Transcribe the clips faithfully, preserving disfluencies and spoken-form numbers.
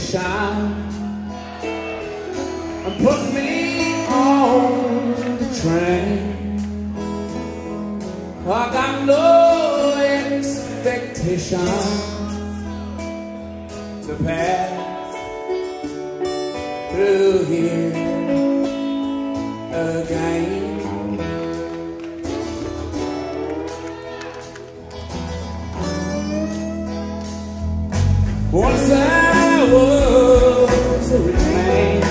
expectation and put me on the train. I got no expectation to pass through here again. Once I was a rich man,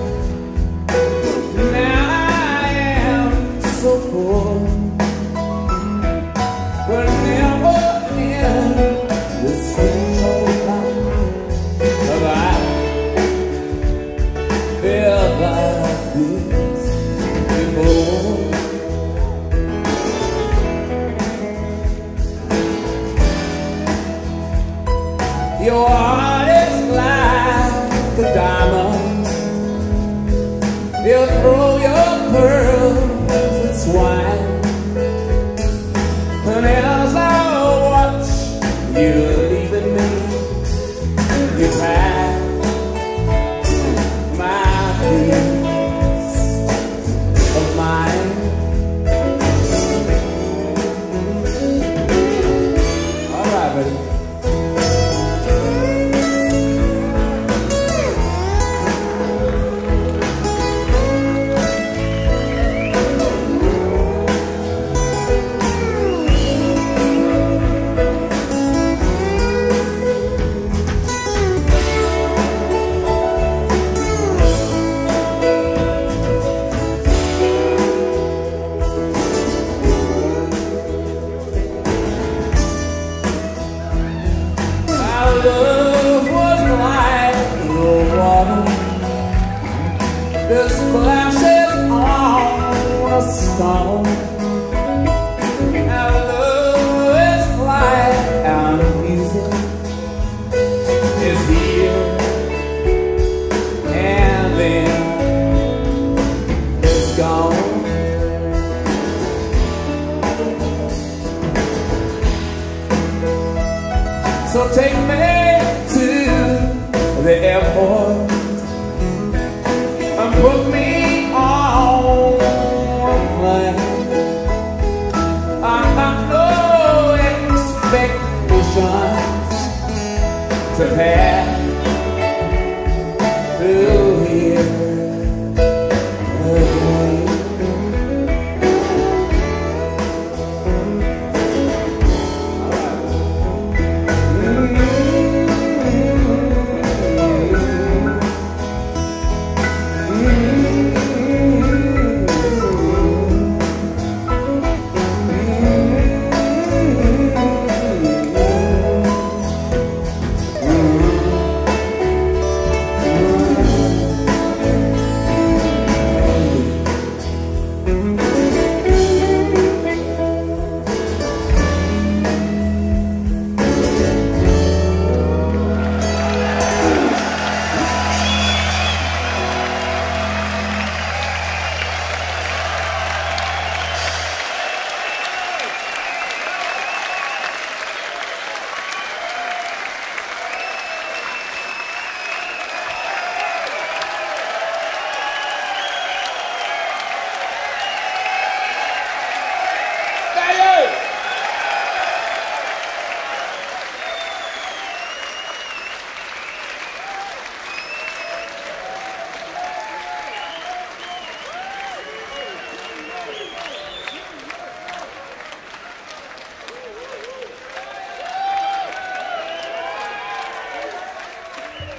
now I am so poor. But never in this control have I felt like this before. Your heart is like a diamond. You'll throw your pearls at swine. And as I watch you leaving me, you pack my piece of mind. All right, buddy. Love was like the water that splashes on a stone. Our love is like our music is here and then it's gone. So take me to the airport and put me on a plane. I have no expectations to pass through here again.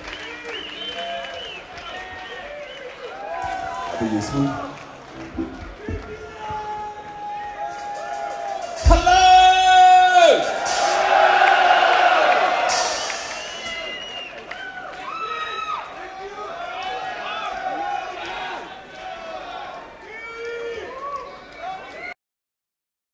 This one.